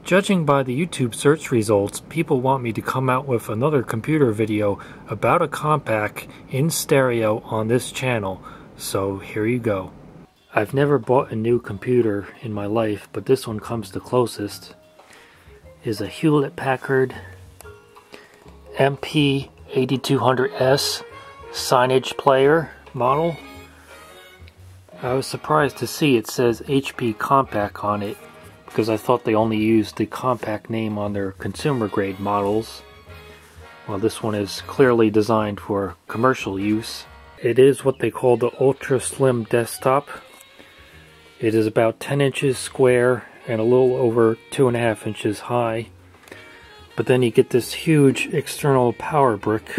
Judging by the YouTube search results, people want me to come out with another computer video about a Compaq in stereo on this channel, so here you go. I've never bought a new computer in my life, but this one comes the closest. It is a Hewlett-Packard MP8200S signage player model. I was surprised to see it says HP Compaq on it, because I thought they only used the Compaq name on their consumer grade models. Well, this one is clearly designed for commercial use. It is what they call the ultra slim desktop. It is about 10 inches square and a little over 2.5 inches high. But then you get this huge external power brick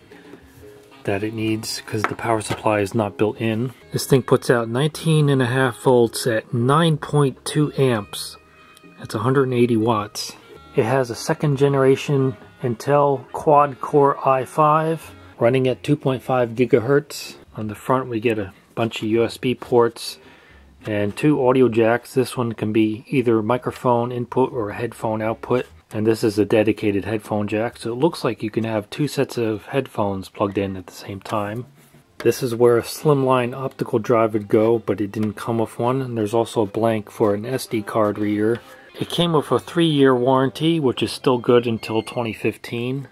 that it needs because the power supply is not built in. This thing puts out 19.5 volts at 9.2 amps. That's 180 watts. It has a second generation Intel quad-core i5 running at 2.5 gigahertz. On the front we get a bunch of USB ports and 2 audio jacks. This one can be either microphone input or headphone output. And this is a dedicated headphone jack, so it looks like you can have 2 sets of headphones plugged in at the same time. This is where a slimline optical drive would go, but it didn't come with one. And there's also a blank for an SD card reader. It came with a 3-year warranty, which is still good until 2015.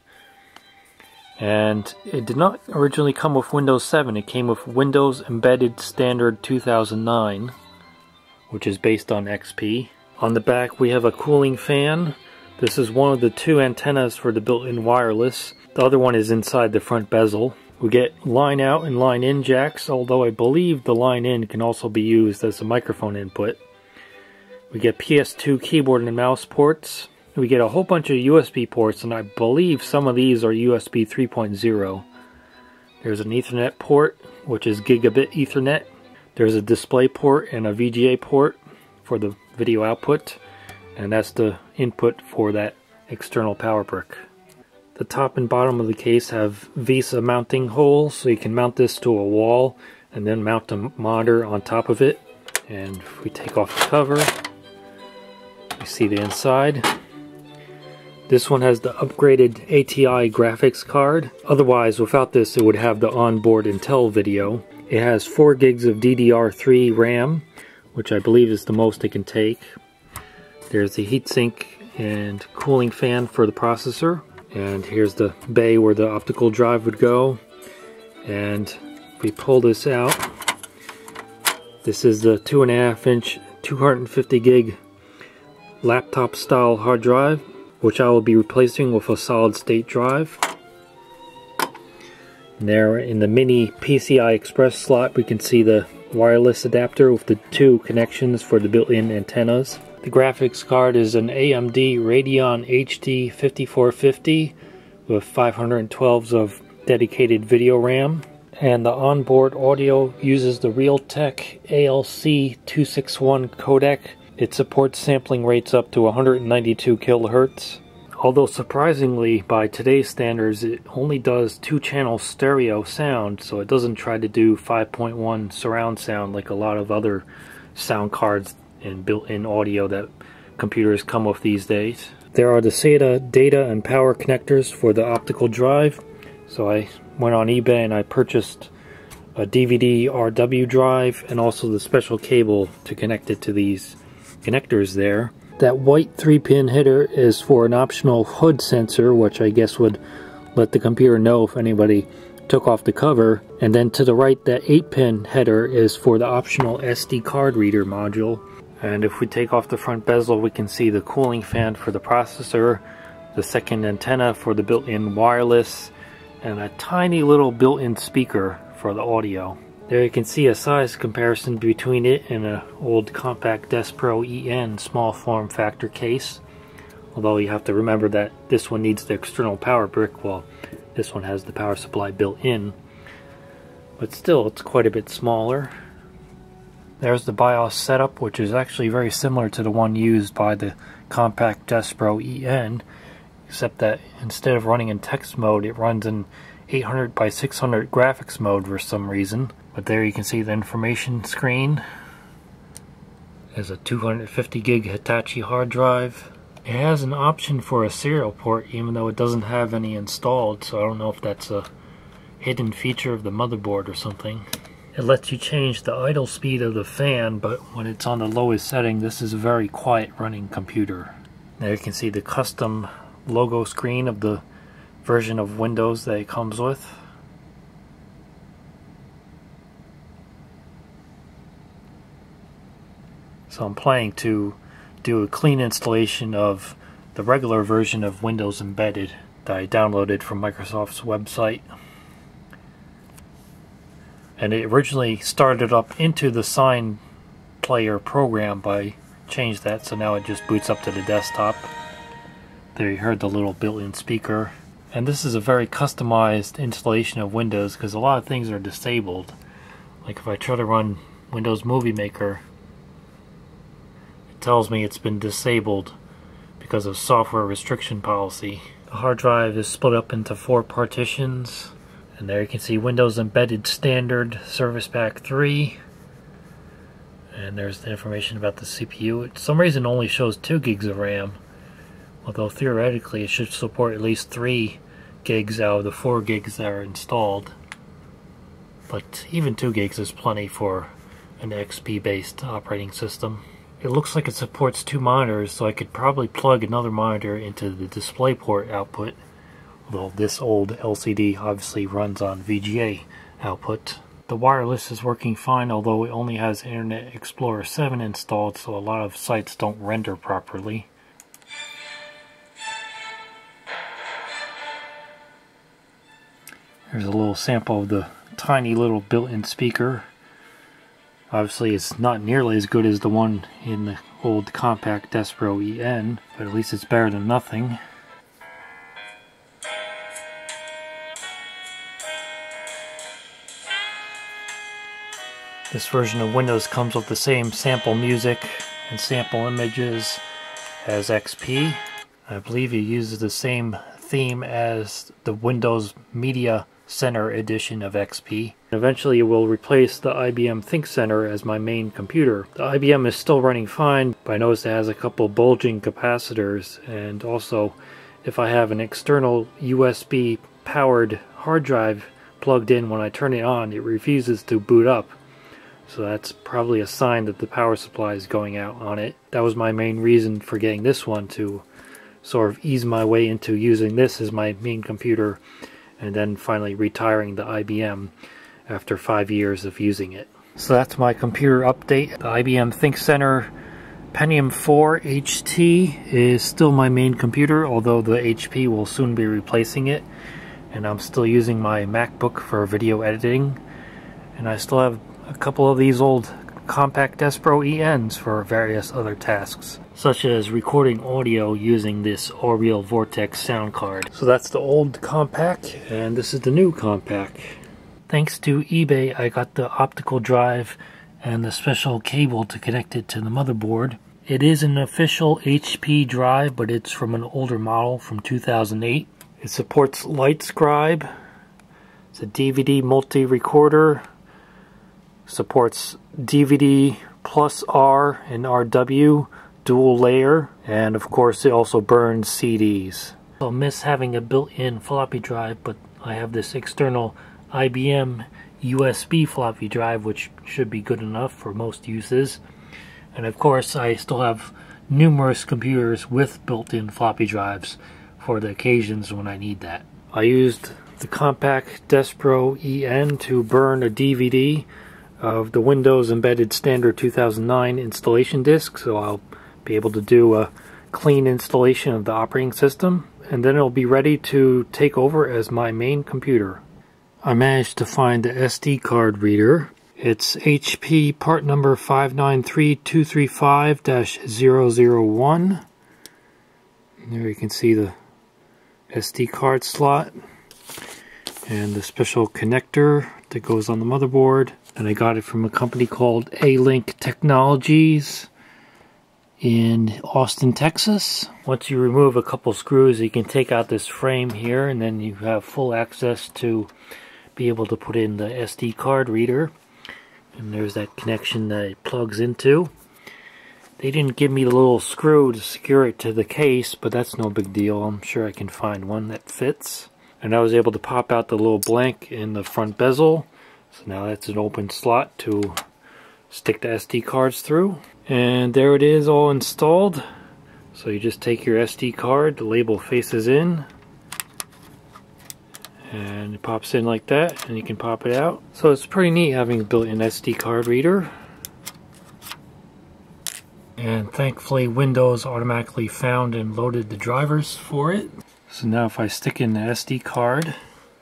And it did not originally come with Windows 7. It came with Windows Embedded Standard 2009, which is based on XP. On the back we have a cooling fan. This is one of the 2 antennas for the built-in wireless. The other one is inside the front bezel. We get line out and line in jacks, although I believe the line in can also be used as a microphone input. We get PS2 keyboard and mouse ports. We get a whole bunch of USB ports, and I believe some of these are USB 3.0. There's an Ethernet port, which is gigabit Ethernet. There's a display port and a VGA port for the video output. And that's the input for that external power brick. The top and bottom of the case have VESA mounting holes, so you can mount this to a wall and then mount a monitor on top of it. And if we take off the cover, you see the inside. This one has the upgraded ATI graphics card. Otherwise, without this, it would have the onboard Intel video. It has 4 gigs of DDR3 RAM, which I believe is the most it can take. There's the heatsink and cooling fan for the processor. And here's the bay where the optical drive would go. And if we pull this out, this is the 2.5 inch 250 gig laptop style hard drive, which I will be replacing with a solid state drive. And there in the mini PCI Express slot we can see the wireless adapter with the 2 connections for the built-in antennas. The graphics card is an AMD Radeon HD 5450 with 512s of dedicated video RAM. And the onboard audio uses the Realtek ALC261 codec. It supports sampling rates up to 192 kHz. Although surprisingly, by today's standards, it only does 2-channel stereo sound, so it doesn't try to do 5.1 surround sound like a lot of other sound cards and built-in audio that computers come with these days. There are the SATA data and power connectors for the optical drive. So I went on eBay and I purchased a DVD RW drive and also the special cable to connect it to these connectors there. That white 3-pin header is for an optional hood sensor, which I guess would let the computer know if anybody took off the cover. And then to the right, that 8-pin header is for the optional SD card reader module. And if we take off the front bezel, we can see the cooling fan for the processor, the second antenna for the built-in wireless, and a tiny little built-in speaker for the audio. There you can see a size comparison between it and an old Compaq Desk Pro EN small form factor case. Although you have to remember that this one needs the external power brick, while this one has the power supply built in. But still, it's quite a bit smaller. There's the BIOS setup, which is actually very similar to the one used by the Compaq Desk Pro EN, except that instead of running in text mode, it runs in 800 by 600 graphics mode for some reason. But there you can see the information screen. There's a 250 gig Hitachi hard drive, It has an option for a serial port even though it doesn't have any installed, so I don't know if that's a hidden feature of the motherboard or something. It lets you change the idle speed of the fan, but when it's on the lowest setting, this is a very quiet running computer. There you can see the custom logo screen of the version of Windows that it comes with. So I'm planning to do a clean installation of the regular version of Windows Embedded that I downloaded from Microsoft's website. And it originally started up into the Sign Player program, but I changed that, so now it just boots up to the desktop. There you heard the little built-in speaker. And this is a very customized installation of Windows because a lot of things are disabled. Like if I try to run Windows Movie Maker, it tells me it's been disabled because of software restriction policy. The hard drive is split up into 4 partitions. And there you can see Windows Embedded Standard Service Pack 3. And there's the information about the CPU. For some reason it only shows 2 gigs of RAM. Although theoretically it should support at least 3 gigs out of the 4 gigs that are installed. But even 2 gigs is plenty for an XP based operating system. It looks like it supports 2 monitors, so I could probably plug another monitor into the DisplayPort output. Although this old LCD obviously runs on VGA output. The wireless is working fine, although it only has Internet Explorer 7 installed, so a lot of sites don't render properly. Here's a little sample of the tiny little built-in speaker. Obviously it's not nearly as good as the one in the old Compaq Despro EN, but at least it's better than nothing. This version of Windows comes with the same sample music and sample images as XP. I believe it uses the same theme as the Windows Media Center edition of XP. Eventually it will replace the IBM ThinkCentre as my main computer. The IBM is still running fine, but I noticed it has a couple bulging capacitors, and also if I have an external USB powered hard drive plugged in, when I turn it on it refuses to boot up. So that's probably a sign that the power supply is going out on it. That was my main reason for getting this one, to sort of ease my way into using this as my main computer and then finally retiring the IBM after 5 years of using it. So that's my computer update. The IBM ThinkCentre Pentium 4 HT is still my main computer, although the HP will soon be replacing it. And I'm still using my MacBook for video editing. And I still have a couple of these old Compaq Despro ENs for various other tasks, such as recording audio using this Aureal Vortex sound card. So that's the old Compaq, and this is the new Compaq. Thanks to eBay, I got the optical drive and the special cable to connect it to the motherboard. It is an official HP drive, but it's from an older model from 2008. It supports LightScribe. It's a DVD multi-recorder. Supports DVD plus R and RW, dual layer, and of course it also burns CDs. I'll miss having a built-in floppy drive, but I have this external IBM USB floppy drive, which should be good enough for most uses. And of course I still have numerous computers with built-in floppy drives for the occasions when I need that. I used the Compaq Despro EN to burn a DVD of the Windows Embedded Standard 2009 installation disk, so I'll be able to do a clean installation of the operating system, and then it'll be ready to take over as my main computer. I managed to find the SD card reader. It's HP part number 593235-001. There you can see the SD card slot and the special connector that goes on the motherboard. And I got it from a company called A-Link Technologies in Austin, Texas. Once you remove a couple screws, you can take out this frame here, and then you have full access to be able to put in the SD card reader. And there's that connection that it plugs into. They didn't give me the little screw to secure it to the case, but that's no big deal. I'm sure I can find one that fits. And I was able to pop out the little blank in the front bezel. So now that's an open slot to stick the SD cards through. And there it is, all installed. So you just take your SD card, the label faces in, and it pops in like that, and you can pop it out. So it's pretty neat having a built-in SD card reader. And thankfully Windows automatically found and loaded the drivers for it. So now if I stick in the SD card,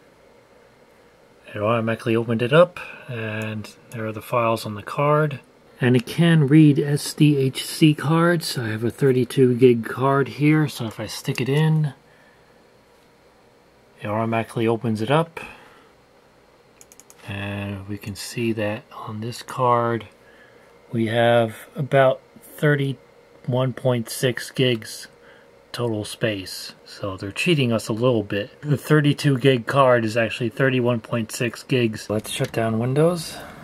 it automatically opened it up, and there are the files on the card. And it can read SDHC cards. I have a 32 gig card here, so if I stick it in, it automatically opens it up. And we can see that on this card we have about 31.6 gigs total space. So they're cheating us a little bit. The 32 gig card is actually 31.6 gigs. Let's shut down Windows.